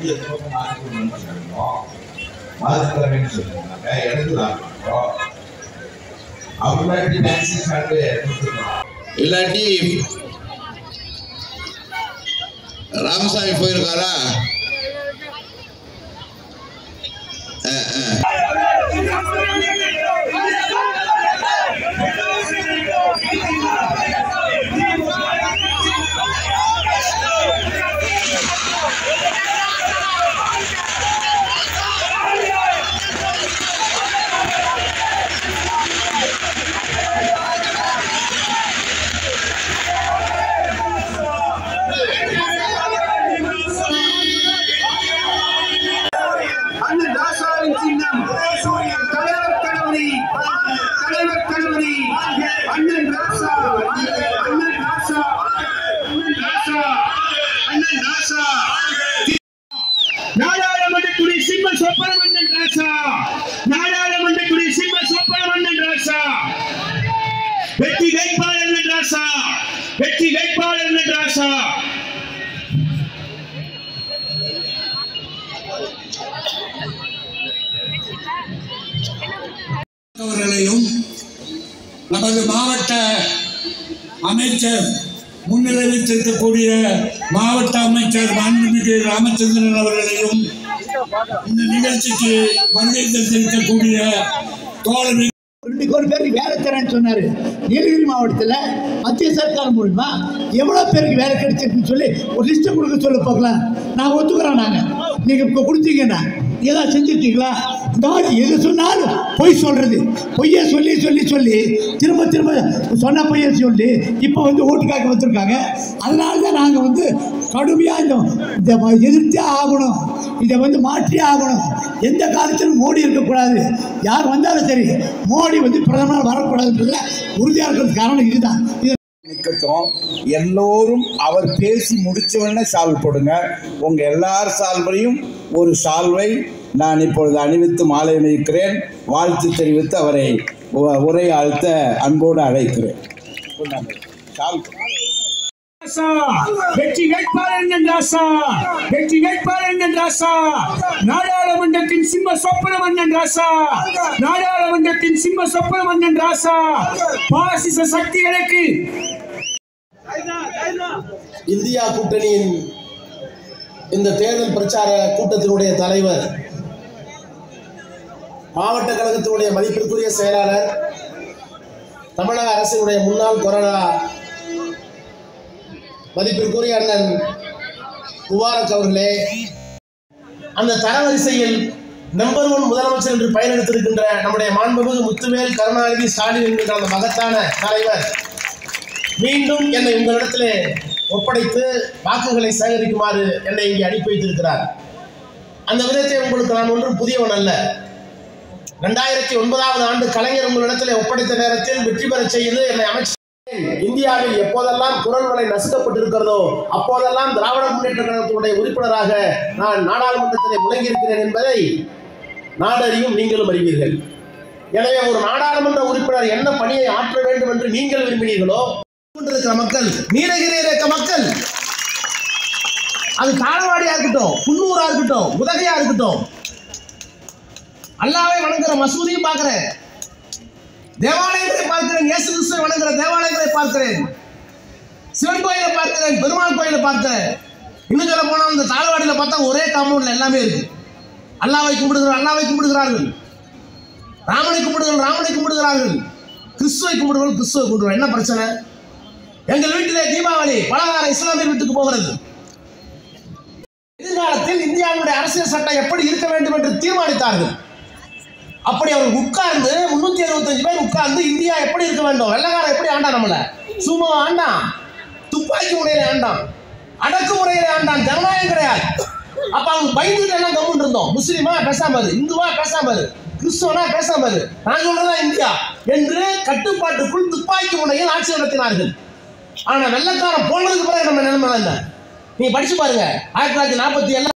இல்லாட்டி ராமசாமி போயிருக்காரா? நாடாளுமன்றத்துடைய சிம்ம சொப்பனமன்னன் ராசா, நாடாளுமன்றத்துடைய சிம்ம சொப்பனமன்னன் ராசா, வெற்றி வேட்பாளர் ராசா, வெற்றி வேட்பாளர் ராசா. அவர்களையும் நமது மாவட்ட அமைச்சர் முன்னிலை வைத்திருக்கக்கூடிய மாவட்ட அமைச்சர் மாண்புமிகு ராமச்சந்திரன் அவர்களையும் இந்த நிகழ்ச்சிக்கு வருகை தந்திருக்கக்கூடிய தோழமை ஒரு பேருக்கு வேலை தரேன்னு சொன்னாரு. நீலகிரி மாவட்டத்தில் மத்திய சர்க்கார் மூலமா எவ்வளோ பேருக்கு வேலை கிடைச்சிருக்குன்னு சொல்லி ஒரு லிஸ்ட்டை கொடுக்க சொல்ல பார்க்கலாம். நான் ஒத்துக்கிறோம். நாங்கள் நீங்கள் இப்போ கொடுத்தீங்கன்னா ஏதாவது செஞ்சுருக்கீங்களா? இந்த மாதிரி எது சொன்னாலும் பொய் சொல்கிறது, பொய்யை சொல்லி சொல்லி சொல்லி திரும்ப திரும்ப சொன்ன பொய்யை சொல்லி இப்போ வந்து ஓட்டுக்காக வச்சுருக்காங்க. அதனால தான் நாங்கள் வந்து கடுமையாக இந்த எதிர்த்தே ஆகணும், இதை வந்து மாற்றியே ஆகணும். எந்த காலத்திலும் மோடி இருக்கக்கூடாது, யார் வந்தாலும் சரி மோடி வந்து பிரதமர் வரக்கூடாதுன்றதுல உறுதியாக இருக்கிறது காரணம் இதுதான். நிக்கட்டும், எல்லோரும் அவர் பேசி முடிச்சவொடனே சால்வ் போடுங்க. உங்க எல்லார் சால்வையும் ஒரு சால்வை நான் இப்பொழுது அணிவித்து மாலை அணிவிக்கிறேன். வாழ்த்து தெரிவித்து அவரை உரையாழ்த்த அன்போடு அழைக்கிறேன். வெற்றி வேட்பாளர் ராசா, வெற்றி வேட்பாளர் ராசா, நாடாளுமன்றத்தின் சிம்ம சொப்பனமன்னன் ராசா, நாடாளுமன்றத்தின் சிம்ம சொப்பனமன்னன் ராசா. பாசிச சக்திகளுக்கு இந்தியா கூட்டணியின் இந்த தேர்தல் பிரச்சார கூட்டத்தினுடைய தலைவர், மாவட்ட கழகத்தினுடைய மதிப்பிற்குரிய செயலாளர், தமிழக அரசினுடைய முன்னாள் கொறடா மதிப்பிற்குரிய அண்ணன் முபாரக் அவர்களே, அந்த தரவரிசையில் நம்பர் 1 முதலமைச்சர் என்று பெயர் எடுத்திருக்கின்ற நம்முடைய மாண்புமிகு முத்துவேல் கருணாநிதி ஸ்டாலின் என்கின்ற அந்த மகத்தான தலைவர் மீண்டும் என்னை உங்களிடத்திலே ஒப்படைத்து வாக்குகளை சேகரிக்குமாறு என்னை இங்கே அனுப்பி வைத்திருக்கிறார். அந்த விதத்தை உங்களுக்கு நான் ஒன்றும் புதியவன் அல்ல. 2009ஆம் ஆண்டு கலைஞர் உங்களிடத்திலே ஒப்படைத்த நேரத்தில் வெற்றி பெற செய்து என்னை அமைச்சர் இந்தியாவில் எப்போதெல்லாம் குரல் வலை நசுக்கப்பட்டிருக்கிறதோ அப்போதெல்லாம் திராவிட முன்னேற்ற கழகத்தினுடைய உறுப்பினராக நான் நாடாளுமன்றத்திலே முழங்கியிருக்கிறேன் என்பதை நாடறியும், நீங்களும் அறிவீர்கள். எனவே ஒரு நாடாளுமன்ற உறுப்பினர் என்ன பணியை ஆற்ற வேண்டும் என்று நீங்கள் விரும்பினீர்களோ இருக்கிற மக்கள், நீலகிரி இருக்க மக்கள், அது தாளவாடியா இருக்கட்டும், குன்னூரா இருக்கட்டும், உதகையா இருக்கட்டும், அல்லாவை வணங்குற மசூதியும் பார்க்கிறேன், தேவாலயங்களை பார்க்கிறேன், இயேசு கிறிஸ்துவை வணங்குற தேவாலயங்களை பார்க்கிறேன், சிவன் கோயிலை பார்க்கிறேன், பெருமாள் கோயிலை பார்க்கிறேன். இன்னும் சொல்ல போனா இந்த தாளவாடியில் பார்த்தா ஒரே காம்பவுண்ட்ல எல்லாமே இருக்கு. அல்லாவை கும்பிடுகிறார்கள், ராமனை கும்பிடுகிறார்கள், கிறிஸ்துவை கும்பிடுகிறார்கள். என்ன பிரச்சனை? எங்கள் வீட்டிலே தீபாவளி பலகார இஸ்லாமிய வீட்டுக்கு போகிறது. எதிர்காலத்தில் இந்தியாவுடைய அரசியல் சட்டம் எப்படி இருக்க வேண்டும் என்று தீர்மானித்தார்கள். அப்படி அவர் உட்கார்ந்து 375 பேர் உட்கார்ந்து இந்தியா எப்படி இருக்க வேண்டும், வெள்ளக்காரன் எப்படி ஆண்டான், நம்மள சும்மா ஆண்டான், துப்பாக்கி முறையில ஆண்டான், அடக்குமுறையில ஆண்டான், ஜனநாயகம் கிடையாது. அப்ப அவங்க பயந்துட்டு எல்லாம் கம்முன்னு இருந்தோம். முஸ்லீமா பேசாம இரு, இந்துவா பேசாம இரு, கிறிஸ்துவனா பேசாம இரு, நான் சொல்றதா இந்தியா என்று கட்டுப்பாட்டுக்குள் துப்பாக்கி முனையில் ஆட்சி நடத்தினார்கள். ஆனா வெள்ளக்காரன் போனதுக்கு பிறகு நம்ம நிலைமை என்ன? நீங்க படிச்சு பாருங்க. 1947